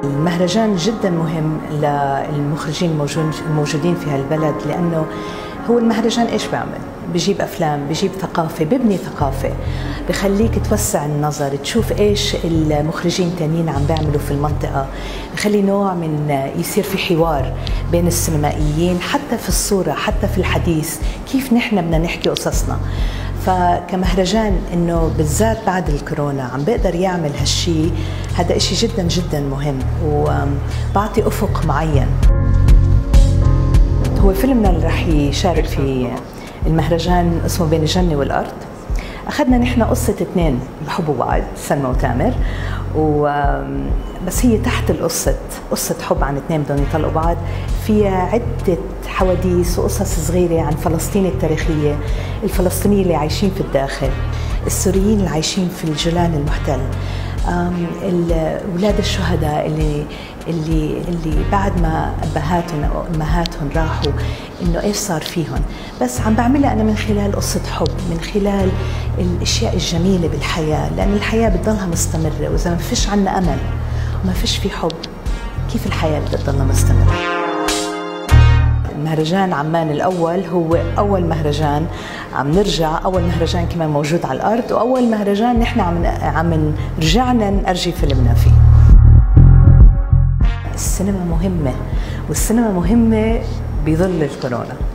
المهرجان جدا مهم للمخرجين الموجودين في هالبلد، لأنه هو المهرجان إيش بيعمل؟ بجيب أفلام، بجيب ثقافة، ببني ثقافة، بخليك توسع النظر، تشوف إيش المخرجين التانيين عم بيعملوا في المنطقة، بخلي نوع من يصير في حوار بين السينمائيين، حتى في الصورة، حتى في الحديث، كيف نحن بدنا نحكي قصصنا. فكمهرجان انه بالذات بعد الكورونا عم بيقدر يعمل هالشي، هذا اشي جدا جدا مهم وبعطي افق معين. هو فيلمنا اللي رح يشارك في المهرجان اسمه بين الجنة والأرض. أخذنا نحن قصة اثنين بحبوا بعض، سلمى وتامر، بس هي تحت قصة حب عن اثنين بدهم يطلقوا بعض، فيها عدة حواديت وقصص صغيرة عن فلسطين التاريخية، الفلسطينيين اللي عايشين في الداخل، السوريين اللي عايشين في الجولان المحتل، أولاد الشهداء اللي بعد ما أبهاتهم أو أمهاتهم راحوا، إنه إيش صار فيهم. بس عم بعملها أنا من خلال قصة حب، من خلال الأشياء الجميلة بالحياة، لأن الحياة بتضلها مستمرة، وإذا ما فيش عنا أمل وما فيش في حب، كيف الحياة بدها تضلها مستمرة؟ مهرجان عمان الأول هو أول مهرجان عم نرجع، أول مهرجان كمان موجود على الأرض، وأول مهرجان نحن عم رجعنا نأرجي فيلمنا فيه. السينما مهمة، والسينما مهمة بظل الكورونا.